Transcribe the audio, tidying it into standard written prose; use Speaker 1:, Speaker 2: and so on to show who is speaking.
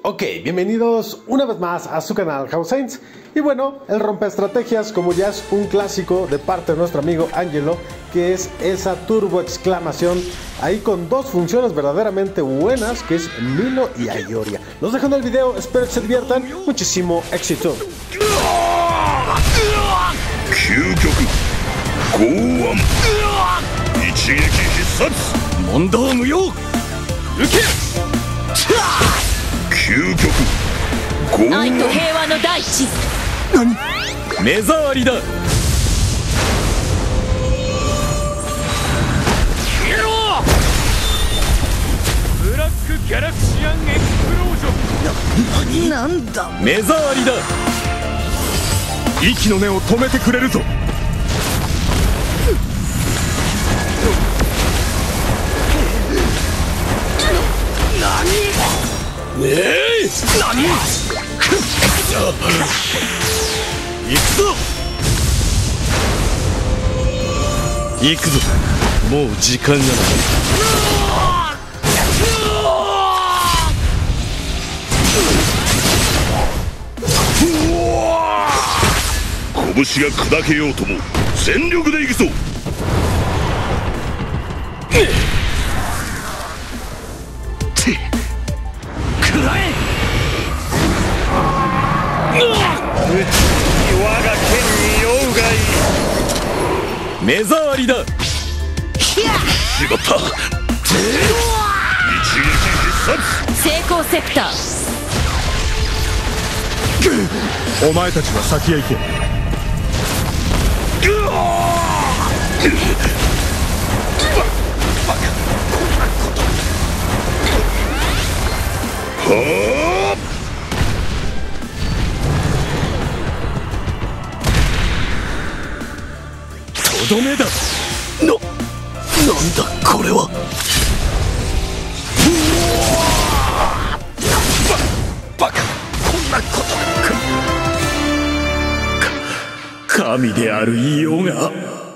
Speaker 1: Ok, bienvenidos una vez más a su canal House Saints. Y bueno, el rompeestrategias, como ya es un clásico de parte de nuestro amigo Angelo, que es esa turbo exclamación ahí con dos funciones verdaderamente buenas, que es Milo y Ayoria. Los dejo en el video, espero que se diviertan. Muchísimo éxito.
Speaker 2: 愛と平和の大地。
Speaker 3: 目障りだ。ブラックギャラクシアンエクスプロージョン。
Speaker 2: なんだ。
Speaker 3: 目障りだ。息の根を止めてくれるぞ。何？ねえ！何？行くぞ！行くぞ！もう時間がない。拳が砕けようとも全力で行くぞ！食らえ！我が剣に酔うがいい。目障りだ。しまった。一撃必殺。
Speaker 2: 成功セクター。
Speaker 3: お前たちは先へ行け。バカ、こんなこと。はあ。とどめだ。なんだこれは。バカ、こんなことが。神であるイオが。